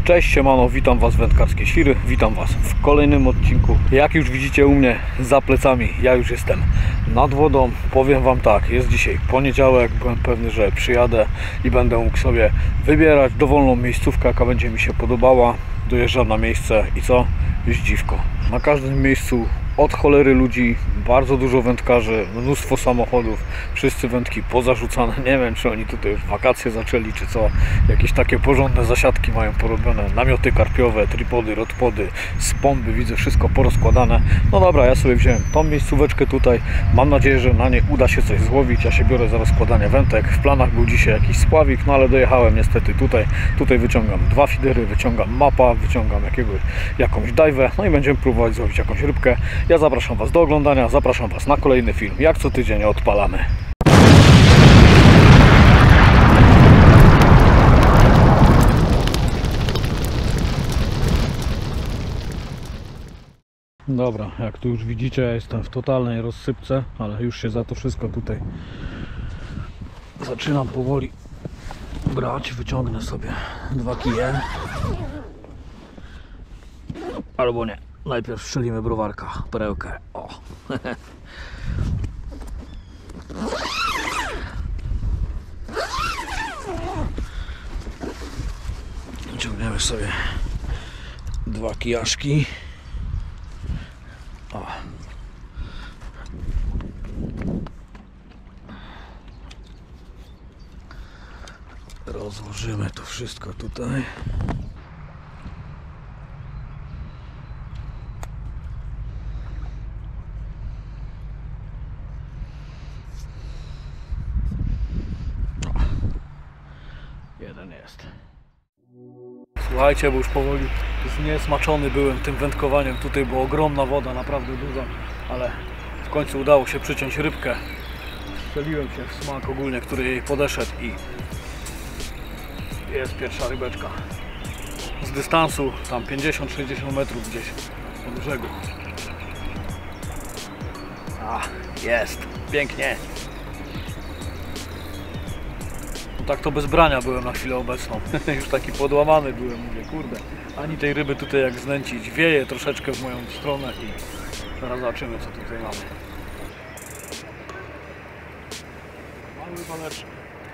Cześć, siemano, witam Was wędkarskie świry, witam Was w kolejnym odcinku. Jak już widzicie u mnie za plecami, ja już jestem nad wodą. Powiem Wam tak, jest dzisiaj poniedziałek, byłem pewny, że przyjadę i będę mógł sobie wybierać dowolną miejscówkę, jaka będzie mi się podobała. Dojeżdżam na miejsce i co? Jest dziwko. Na każdym miejscu od cholery ludzi, bardzo dużo wędkarzy, mnóstwo samochodów, wszyscy wędki pozarzucane. Nie wiem, czy oni tutaj już wakacje zaczęli, czy co. Jakieś takie porządne zasiadki mają porobione, namioty karpiowe, tripody, rodpody, spomby, widzę wszystko porozkładane. No dobra, ja sobie wziąłem tą miejscóweczkę tutaj. Mam nadzieję, że na niej uda się coś złowić. Ja się biorę za rozkładanie wędek. W planach był dzisiaj jakiś spławik, no ale dojechałem niestety tutaj. Tutaj wyciągam dwa fidery, wyciągam mapa, wyciągam jakąś dajwę, no i będziemy próbować złowić jakąś rybkę. Ja zapraszam Was do oglądania, zapraszam Was na kolejny film. Jak co tydzień odpalamy. Dobra, jak tu już widzicie, ja jestem w totalnej rozsypce, ale już się za to wszystko tutaj zaczynam powoli brać. Wyciągnę sobie dwa kije. Albo nie. Najpierw strzelimy browarka, perełkę. O. Ciągniemy sobie dwa kijaszki. O. Rozłożymy to wszystko tutaj. Jeden jest. Słuchajcie, bo już powoli zniesmaczony byłem tym wędkowaniem. Tutaj była ogromna woda, naprawdę duża, ale w końcu udało się przyciąć rybkę. Strzeliłem się w smak ogólnie, który jej podeszedł i jest pierwsza rybeczka. Z dystansu tam 50-60 metrów gdzieś od brzegu. A, jest, pięknie. Tak to bez brania byłem na chwilę obecną. Już taki podłamany byłem, mówię, kurde, ani tej ryby tutaj jak znęcić. Wieje troszeczkę w moją stronę i zaraz zobaczymy, co tutaj mamy. Mamy waleczny.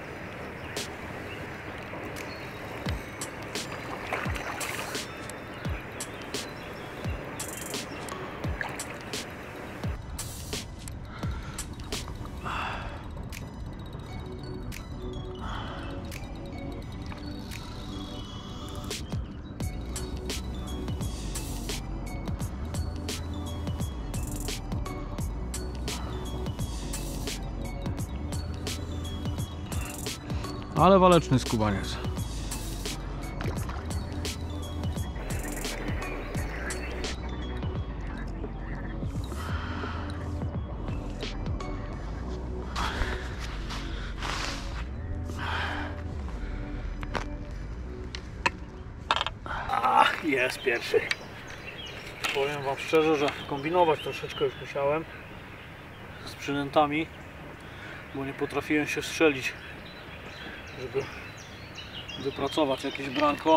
Ale waleczny skubaniec. Ach, jest pierwszy. Powiem Wam szczerze, że kombinować troszeczkę już musiałem z przynętami, bo nie potrafiłem się strzelić, żeby wypracować jakieś branko.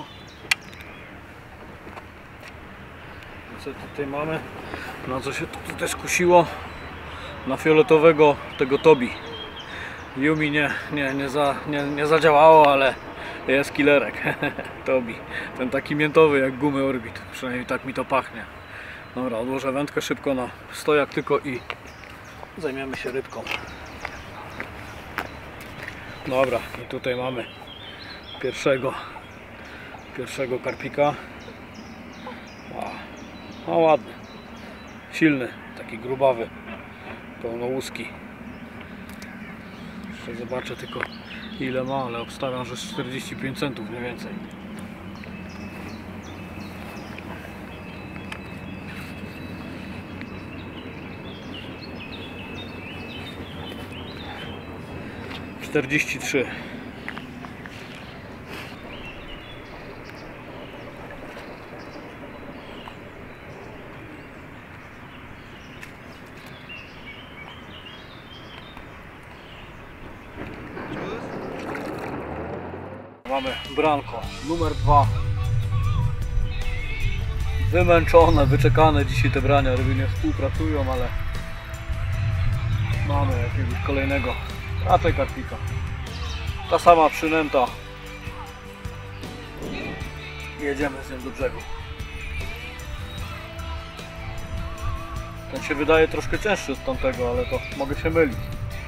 Co tutaj mamy? Na co się tutaj skusiło? Na fioletowego tego Tobi. Yumi nie zadziałało, ale jest killerek. Tobi. Ten taki miętowy jak gumy Orbit. Przynajmniej tak mi to pachnie. Dobra, odłożę wędkę szybko na stojak tylko i zajmiemy się rybką. Dobra, i tutaj mamy pierwszego karpika. A ładny, silny, taki grubawy, pełnołuski. Jeszcze zobaczę tylko ile ma, ale obstawiam, że z 45 centów mniej więcej. $43. Mamy branko numer 2 wymęczone, wyczekane dzisiaj te brania. Ryby nie współpracują, ale mamy jakiegoś kolejnego, raczej karpika. Ta sama przynęta. Jedziemy z nią do brzegu. Ten się wydaje troszkę cięższy od tamtego, ale to mogę się mylić.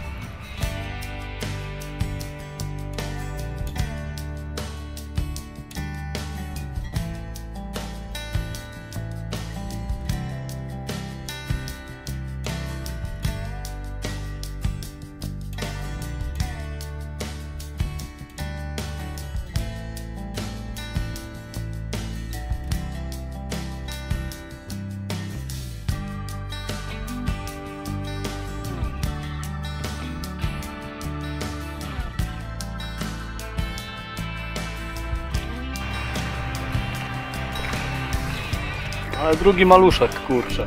Ale drugi maluszek, kurczę.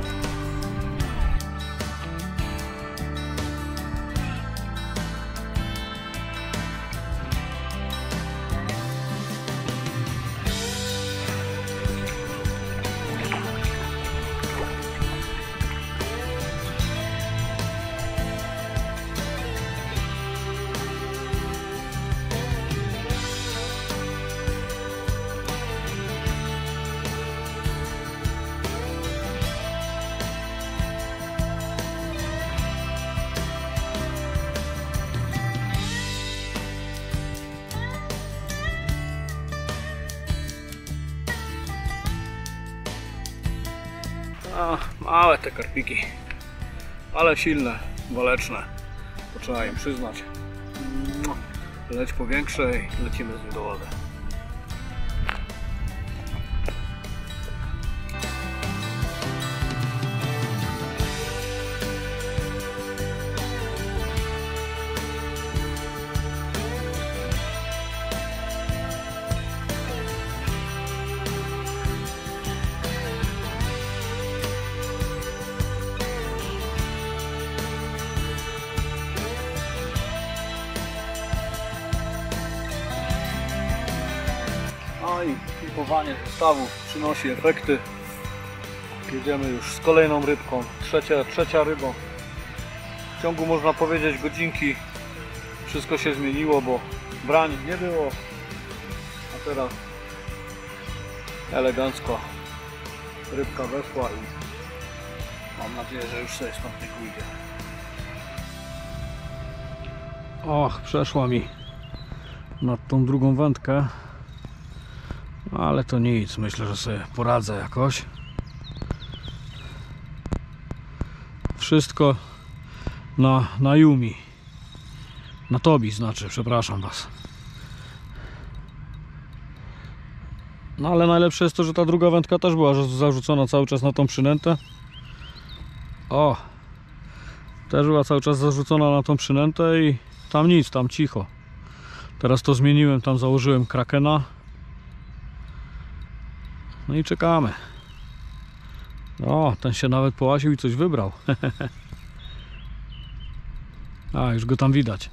Małe te karpiki, ale silne, waleczne, to trzeba im przyznać. Leć po większej, lecimy z nim do wody. I klipowanie zestawów przynosi efekty. Jedziemy już z kolejną rybką, trzecia ryba. W ciągu, można powiedzieć, godzinki wszystko się zmieniło, bo brań nie było, a teraz elegancko rybka weszła i mam nadzieję, że już sobie stąd nie pójdzie. Och, przeszła mi nad tą drugą wędkę. Ale to nic, myślę, że sobie poradzę jakoś. Wszystko na Yumi. Na Tobi znaczy, przepraszam was. No ale najlepsze jest to, że ta druga wędka też była zarzucona cały czas na tą przynętę. O! Też była cały czas zarzucona na tą przynętę i tam nic, tam cicho. Teraz to zmieniłem, tam założyłem krakena. No i czekamy. O, ten się nawet połasił i coś wybrał. A, już go tam widać.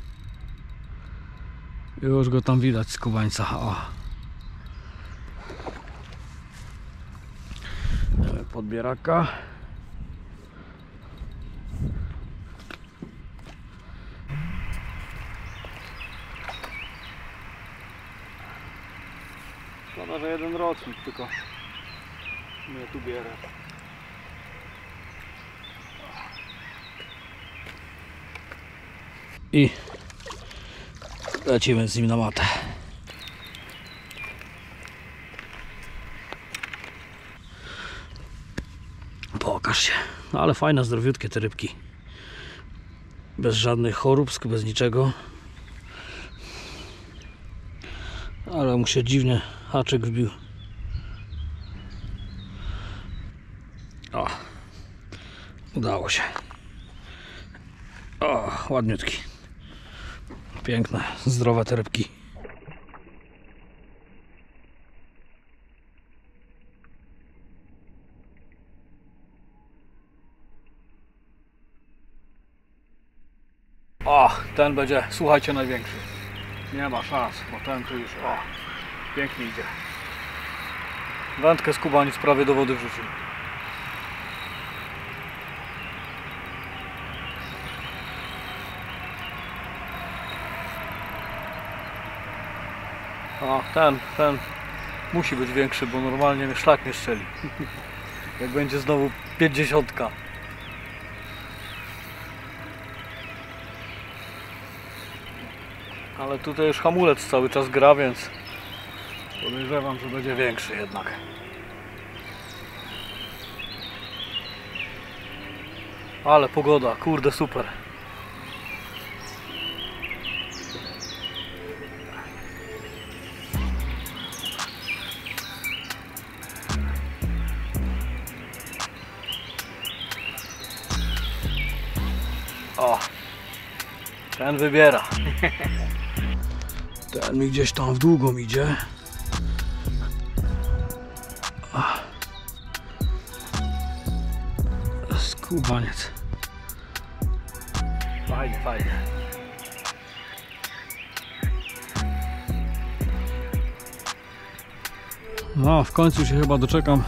Już go tam widać z kubańca. O. Podbieraka. Szkoda, że jeden rocznik tylko mnie tu bierę. I lecimy z nim na matę. Pokaż się. No ale fajne, zdrowiutkie te rybki. Bez żadnych chorób, bez niczego. Ale mu się dziwnie haczyk wbił. O, udało się. O, ładniutki. Piękne, zdrowe te rybki. O, ten będzie, słuchajcie, największy. Nie ma szans, bo ten tu już, o, pięknie idzie. Wędkę z Kubanic prawie do wody wrzucił. A ten musi być większy, bo normalnie mnie szlak nie strzeli. Jak będzie znowu 50. Ale tutaj już hamulec cały czas gra, więc podejrzewam, że będzie większy jednak. Ale pogoda, kurde, super. O, ten wybiera. Ten mi gdzieś tam w długą idzie. Skubaniec. Fajnie, fajnie. No, w końcu się chyba doczekam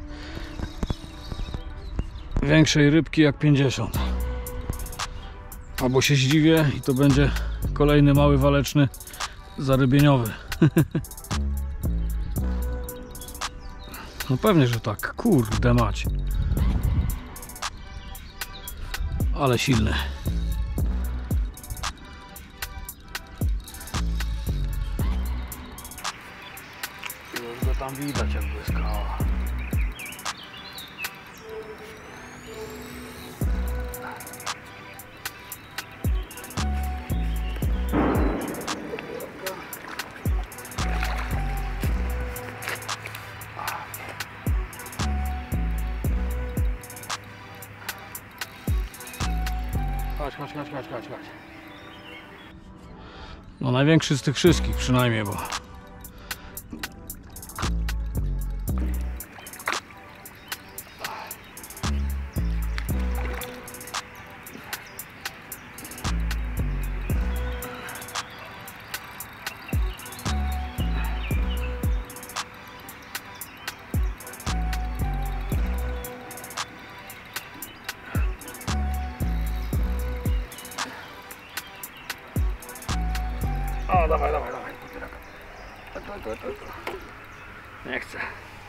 większej rybki jak 50. Albo się zdziwię i to będzie kolejny mały waleczny zarybieniowy. No pewnie, że tak. Kurde mać. Ale silny. Już go tam widać jak błyskała. Chodź. No największy z tych wszystkich przynajmniej, bo o, dawaj. Nie chcę.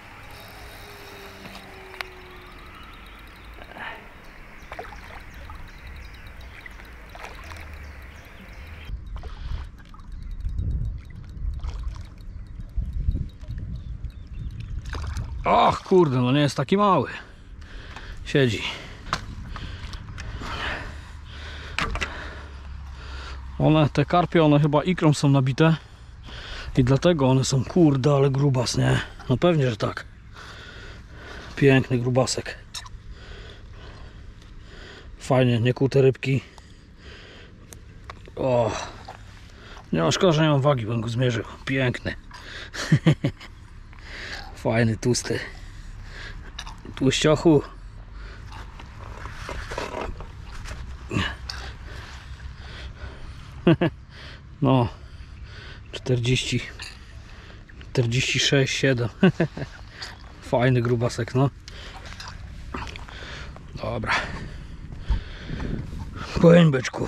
Och, kurde, no nie jest taki mały. Siedzi. Te karpie, one chyba ikrą są nabite i dlatego one są, kurde, ale grubas, nie? No pewnie, że tak. Piękny grubasek. Fajnie, niekute rybki. O, nie ma szkoda, że nie mam wagi, bym go zmierzył. Piękny. Fajny, tłusty. Tłuściochu. No 46, 7. Fajny grubasek, no. Dobra. Płyń, byczku.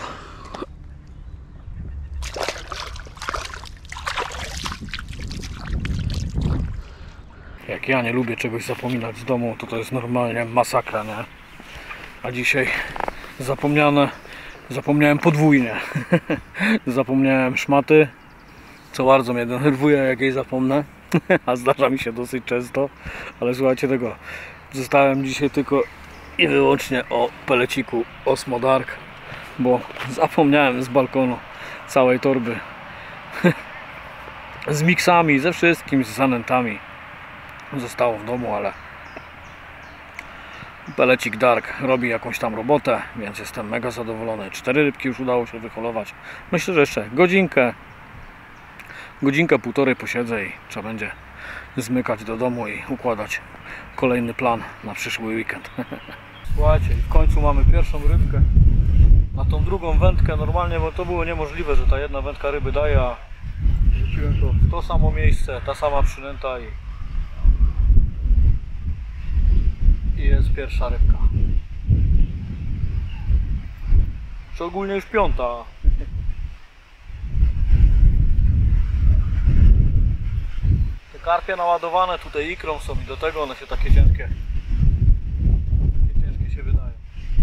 Jak ja nie lubię czegoś zapominać z domu, to jest normalnie masakra, nie? A dzisiaj zapomniałem podwójnie. Zapomniałem szmaty, co bardzo mnie denerwuje, jak jej zapomnę. A zdarza mi się dosyć często. Ale słuchajcie tego, zostałem dzisiaj tylko i wyłącznie o peleciku Osmo Dark, bo zapomniałem z balkonu całej torby. Z miksami, ze wszystkim, z zanętami. Zostało w domu, ale pelecik Dark robi jakąś tam robotę, więc jestem mega zadowolony. 4 rybki już udało się wyholować. Myślę, że jeszcze godzinkę, półtorej posiedzę i trzeba będzie zmykać do domu i układać kolejny plan na przyszły weekend. Słuchajcie, w końcu mamy pierwszą rybkę na tą drugą wędkę. Normalnie, bo to było niemożliwe, że ta jedna wędka ryby daje, a rzuciłem to w to samo miejsce, ta sama przynęta i jest pierwsza rybka. Czy ogólnie już piąta. Te karpie naładowane tutaj ikrą są i do tego one się takie ciężkie się wydają.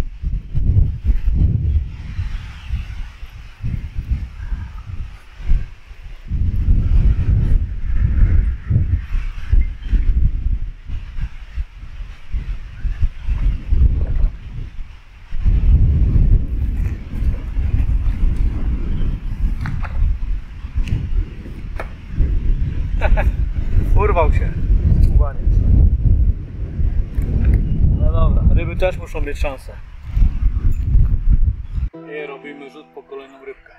Urwał się skubaniec. No dobra, ryby też muszą mieć szansę. I robimy rzut po kolejną rybkę.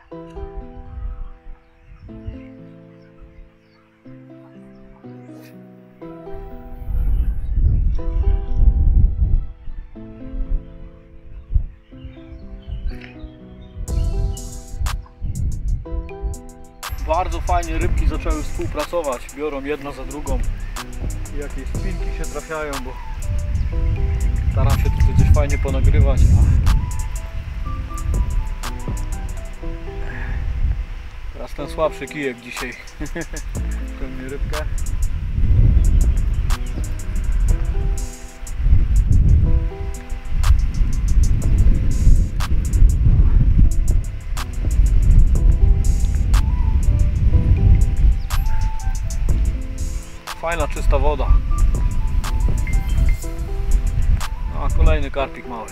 Bardzo fajnie rybki zaczęły współpracować, biorą jedna za drugą i jakieś spinki się trafiają, bo staram się tutaj coś fajnie ponagrywać. Teraz ten słabszy kijek dzisiaj pełni rybkę. Fajna, czysta woda. A kolejny karpik mały.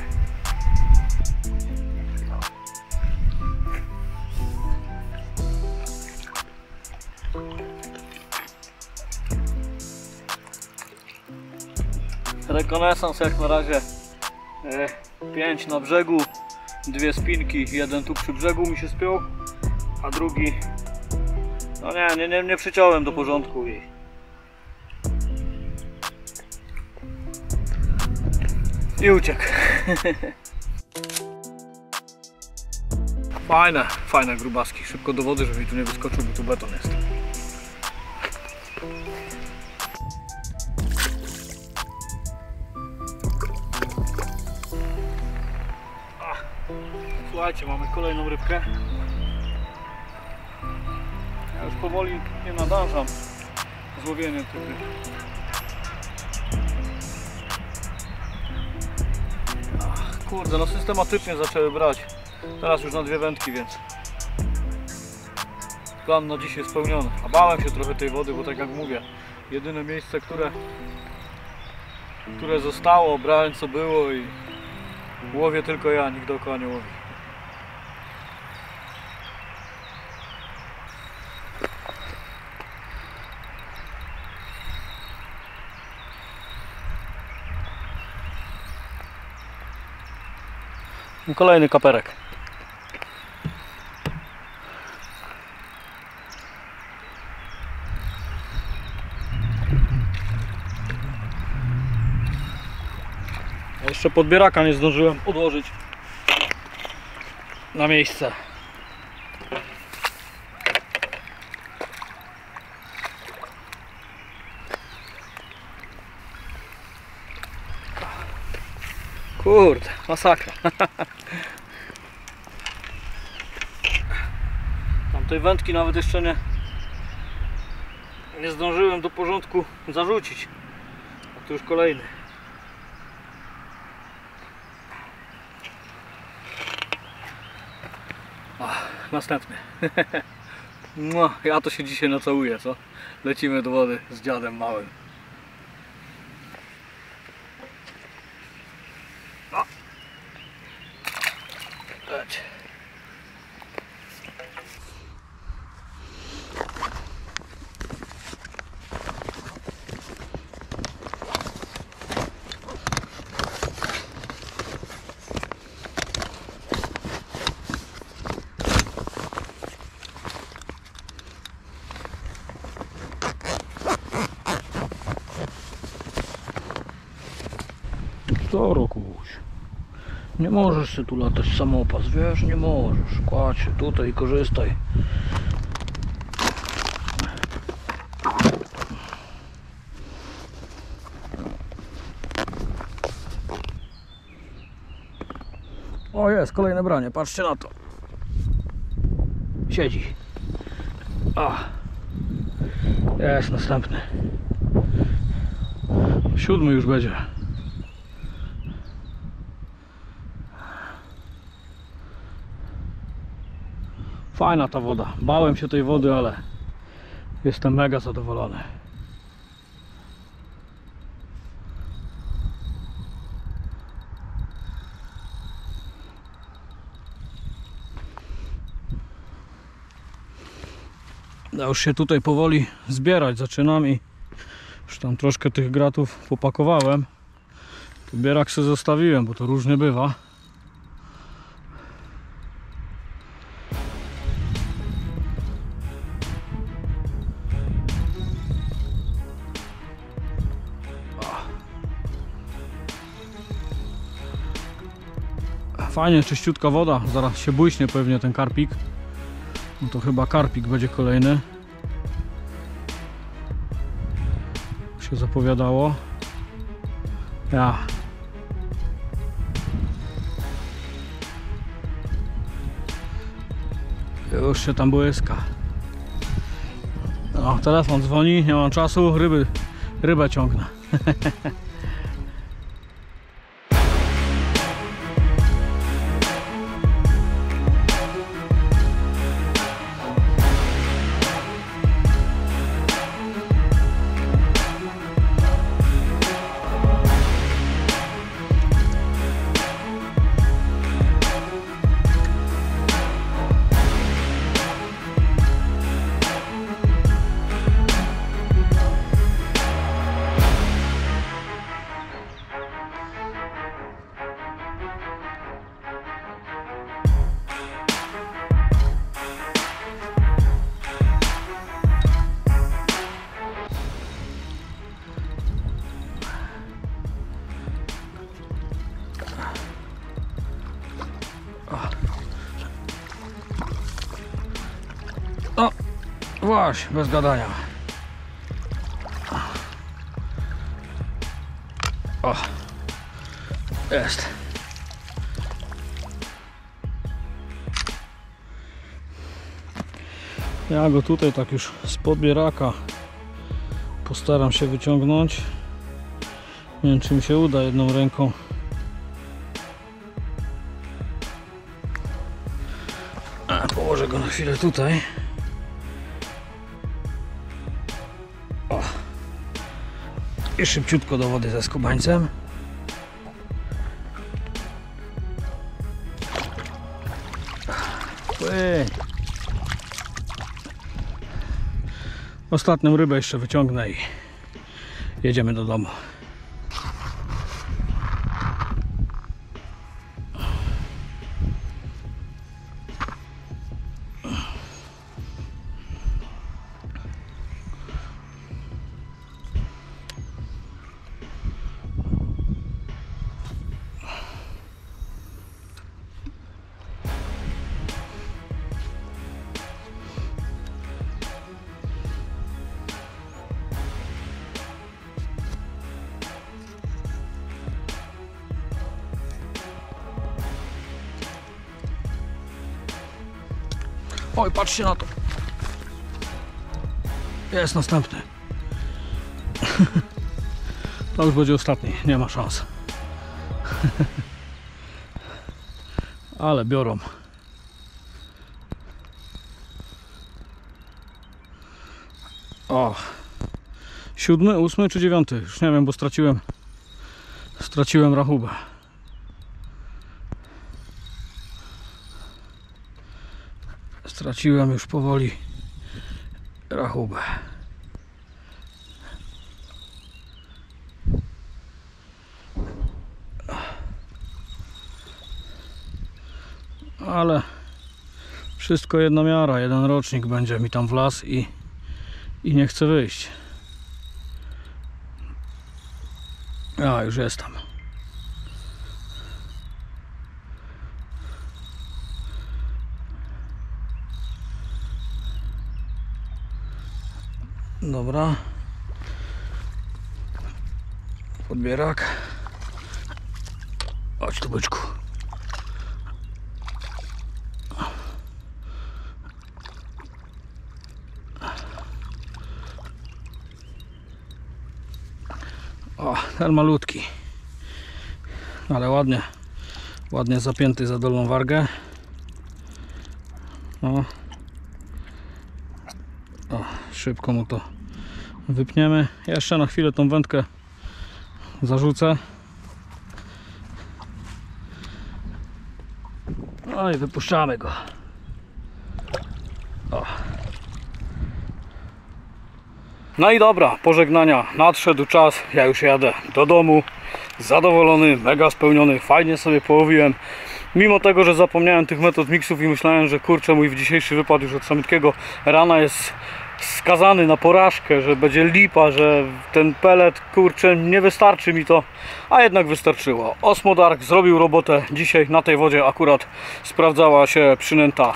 Rekonesans jak na razie 5 na brzegu, 2 spinki, jeden tu przy brzegu mi się spiął, a drugi no nie przyciąłem do porządku i uciekł. Fajne grubaski, szybko do wody, żeby tu nie wyskoczył, bo tu beton jest. Słuchajcie, mamy kolejną rybkę. Ja już powoli nie nadążam z łowieniem tych ryb. Kurde, no systematycznie zaczęły brać. Teraz już na 2 wędki, więc plan na dzisiaj spełniony. A bałem się trochę tej wody, bo tak jak mówię, jedyne miejsce, które zostało, brałem co było i łowię tylko ja, nikt dookoła nie łowi. Kolejny kaperek. Jeszcze podbieraka nie zdążyłem odłożyć na miejsce. Kurde, masakra. Tamtej wędki nawet jeszcze nie zdążyłem do porządku zarzucić. A tu już kolejny. Następny. No, ja to się dzisiaj nacałuję, co? Lecimy do wody z dziadem małym. No. Leć. Co, Rokuś? Nie możesz się tu latać samopas, wiesz? Nie możesz. Kładź się tutaj i korzystaj. O, jest kolejne branie, patrzcie na to. Siedzi. O. Jest następny. 7 już będzie. Fajna ta woda. Bałem się tej wody, ale jestem mega zadowolony. Ja już się tutaj powoli zbierać zaczynam i już tam troszkę tych gratów popakowałem. Tu bierak sobie zostawiłem, bo to różnie bywa. Fajnie, czyściutka woda. Zaraz się błyśnie pewnie ten karpik. No to chyba karpik będzie kolejny. Się zapowiadało. Ja. Już się tam błyska. No, telefon dzwoni, nie mam czasu. Rybę ciągnę. No, właśnie, bez gadania. O, jest. Ja go tutaj tak już spod bieraka postaram się wyciągnąć. Nie wiem, czy mi się uda jedną ręką. Położę go na chwilę tutaj. O. I szybciutko do wody ze skubańcem. Ostatnią rybę jeszcze wyciągnę i jedziemy do domu. Oj, patrzcie na to. Jest następny. To już będzie ostatni, nie ma szans. Ale biorą. O. 7, 8 czy 9? Już nie wiem, bo straciłem rachubę. Straciłem już powoli rachubę. Ale wszystko jedna miara, jeden rocznik będzie mi tam wlazł i nie chce wyjść. A, już jest tam. Dobra. Podbierak. Chodź tu, byczku. O, ten malutki, ale ładnie zapięty za dolną wargę. O, szybko mu to wypniemy. Jeszcze na chwilę tą wędkę zarzucę. No i wypuszczamy go. O. No i dobra, pożegnania nadszedł czas. Ja już jadę do domu. Zadowolony, mega spełniony, fajnie sobie połowiłem. Mimo tego, że zapomniałem tych metod miksów i myślałem, że kurczę, mój dzisiejszy wypad już od samego rana jest skazany na porażkę, że będzie lipa, że ten pelet, kurczę, nie wystarczy mi to, a jednak wystarczyło. Osmodark zrobił robotę. Dzisiaj na tej wodzie akurat sprawdzała się przynęta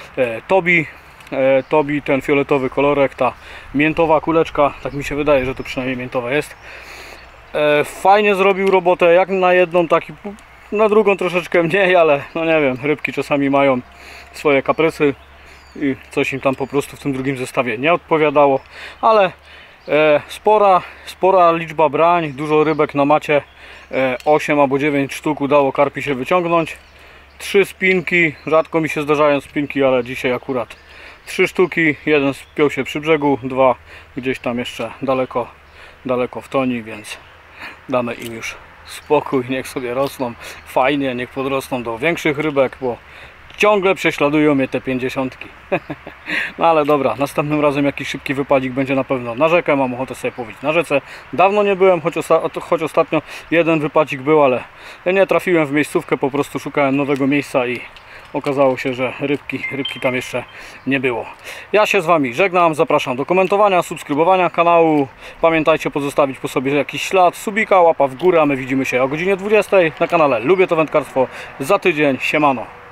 Tobi, ten fioletowy kolorek, ta miętowa kuleczka, tak mi się wydaje, że to przynajmniej miętowa jest. Fajnie zrobił robotę, jak na jedną, tak na drugą troszeczkę mniej, ale no nie wiem, rybki czasami mają swoje kaprysy i coś im tam po prostu w tym drugim zestawie nie odpowiadało, ale spora liczba brań, dużo rybek na macie, 8 albo 9 sztuk udało karpi się wyciągnąć, 3 spinki, rzadko mi się zdarzają spinki, ale dzisiaj akurat 3 sztuki, jeden spiął się przy brzegu, 2 gdzieś tam jeszcze daleko w toni, więc damy im już spokój, niech sobie rosną fajnie, niech podrosną do większych rybek, bo ciągle prześladują mnie te 50. No ale dobra, następnym razem jakiś szybki wypadzik będzie na pewno na rzekę, mam ochotę sobie połowić na rzece. Dawno nie byłem, choć ostatnio jeden wypadzik był, ale nie trafiłem w miejscówkę, po prostu szukałem nowego miejsca i okazało się, że rybki tam jeszcze nie było. Ja się z Wami żegnam, zapraszam do komentowania, subskrybowania kanału. Pamiętajcie pozostawić po sobie jakiś ślad, subika, łapa w górę, a my widzimy się o godzinie 20 na kanale Lubię to Wędkarstwo za tydzień. Siemano.